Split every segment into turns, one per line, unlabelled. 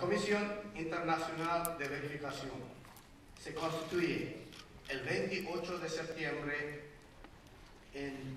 Comisión Internacional de Verificación se constituye el 28 de septiembre en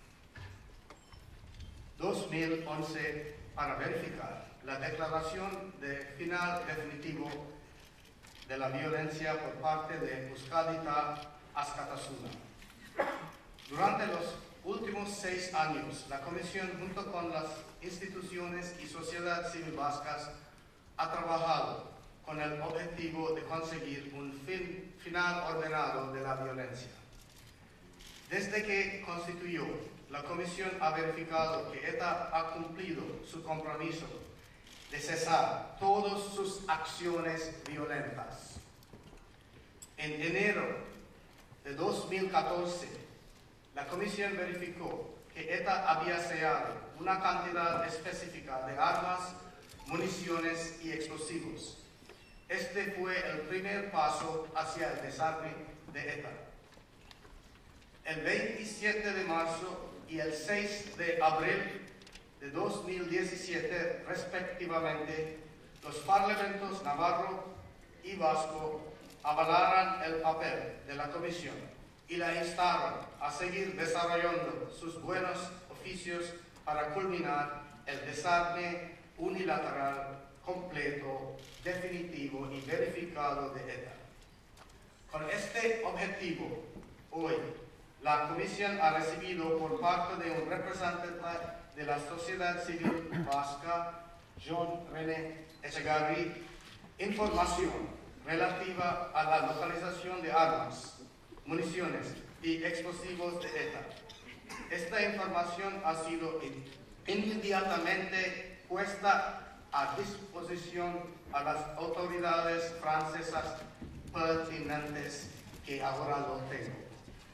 2011 para verificar la declaración de final definitivo de la violencia por parte de Euskadi-Ta Askatasuna. Durante los últimos 6 años, la Comisión, junto con las instituciones y sociedad civil vascas, ha trabajado con el objetivo de conseguir un final ordenado de la violencia. Desde que constituyó, la Comisión ha verificado que ETA ha cumplido su compromiso de cesar todas sus acciones violentas. En enero de 2014, la Comisión verificó que ETA había sellado una cantidad específica de armas, municiones y explosivos. Este fue el primer paso hacia el desarme de ETA. El 27 de marzo y el 6 de abril de 2017, respectivamente, los parlamentos navarro y vasco avalaron el papel de la Comisión y la instaron a seguir desarrollando sus buenos oficios para culminar el desarme unilateral, completo, definitivo y verificado de ETA. Con este objetivo, hoy, la Comisión ha recibido por parte de un representante de la sociedad civil vasca, John René Echegarri, información relativa a la localización de armas, municiones y explosivos de ETA. Esta información ha sido inmediatamente puesta a disposición a las autoridades francesas pertinentes, que ahora lo tengo.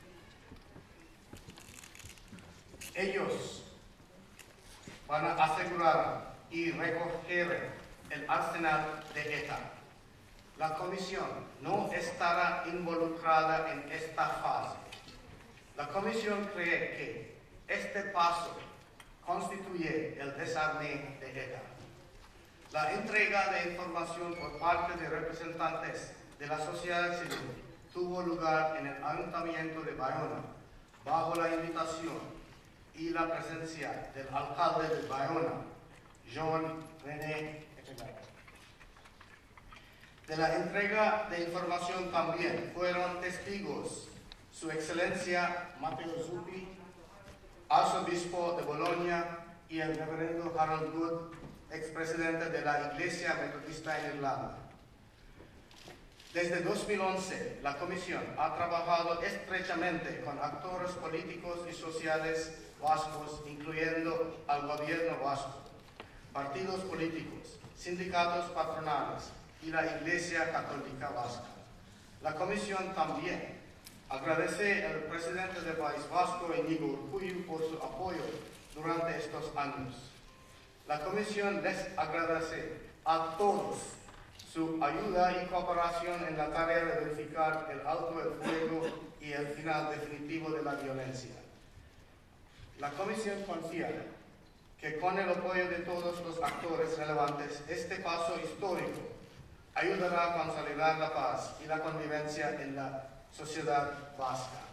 Ellos van a asegurar y recoger el arsenal de ETA. La Comisión no estará involucrada en esta fase. La Comisión cree que este paso constituye el desarme de ETA. La entrega de información por parte de representantes de la sociedad civil tuvo lugar en el Ayuntamiento de Bayona, bajo la invitación y la presencia del alcalde de Bayona, John René Echegarri. De la entrega de información también fueron testigos Su Excelencia Matteo Zuppi, arzobispo de Bologna, y el reverendo Harold Good, expresidente de la Iglesia Metodista en Irlanda. Desde 2011, la Comisión ha trabajado estrechamente con actores políticos y sociales vascos, incluyendo al gobierno vasco, partidos políticos, sindicatos patronales y la Iglesia Católica Vasca. La Comisión también agradece al presidente del País Vasco, Íñigo Urkullu, por su apoyo durante estos años. La Comisión les agradece a todos su ayuda y cooperación en la tarea de verificar el alto del fuego y el final definitivo de la violencia. La Comisión confía que con el apoyo de todos los actores relevantes, este paso histórico ayudará a consolidar la paz y la convivencia en la sociedad vasca.